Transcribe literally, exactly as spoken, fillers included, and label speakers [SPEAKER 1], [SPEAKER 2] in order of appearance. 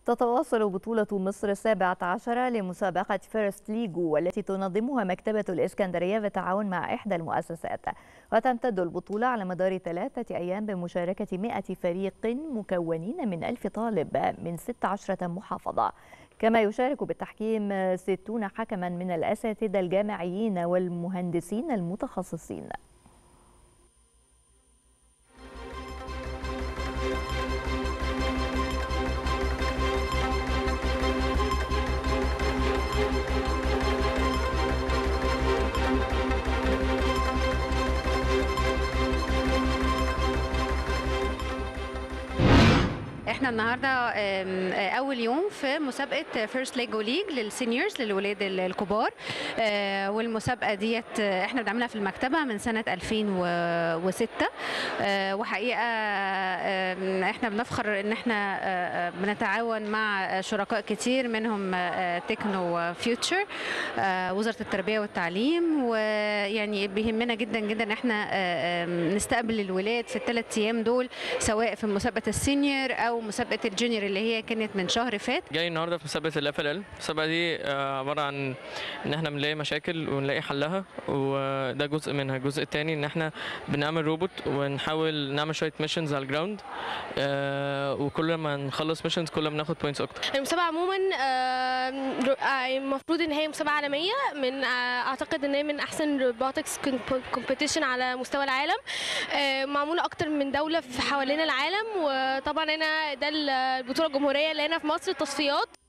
[SPEAKER 1] تتواصل بطولة مصر السابعة عشرة لمسابقة فيرست ليجو والتي تنظمها مكتبة الإسكندرية بالتعاون مع إحدى المؤسسات، وتمتد البطولة على مدار ثلاثة أيام بمشاركة مئة فريق مكونين من ألف طالب من ست عشرة محافظة، كما يشارك بالتحكيم ستون حكما من الأساتذة الجامعيين والمهندسين المتخصصين.
[SPEAKER 2] احنا النهارده اول يوم في مسابقه فيرست ليجو ليج للسينيورز للولاد الكبار، والمسابقه ديت احنا بنعملها في المكتبه من سنه ألفين وستة، وحقيقه احنا بنفخر ان احنا بنتعاون مع شركاء كتير منهم تكنو فيوتشر، وزاره التربيه والتعليم، ويعني بيهمنا جدا جدا ان احنا نستقبل الولاد في الثلاث ايام دول، سواء في مسابقه السينيور او مسابقه الجونيور اللي هي كانت من شهر فات.
[SPEAKER 3] جاي النهارده في مسابقه الاف ال ال. المسابقه دي عباره عن ان احنا بنلاقي مشاكل ونلاقي حلها، وده جزء منها. الجزء الثاني ان احنا بنعمل روبوت ونحاول نعمل شويه ميشنز على الجراوند، وكل ما نخلص ميشنز كل ما بناخد بوينتس اكتر.
[SPEAKER 4] المسابقه عموما المفروض ان هي مسابقه عالميه، من اعتقد ان هي من احسن روبوتكس كومبيتيشن على مستوى العالم، معموله اكتر من دوله في حوالين العالم، وطبعا هنا ده البطوله الجمهوريه اللي هنا في مصر التصفيات.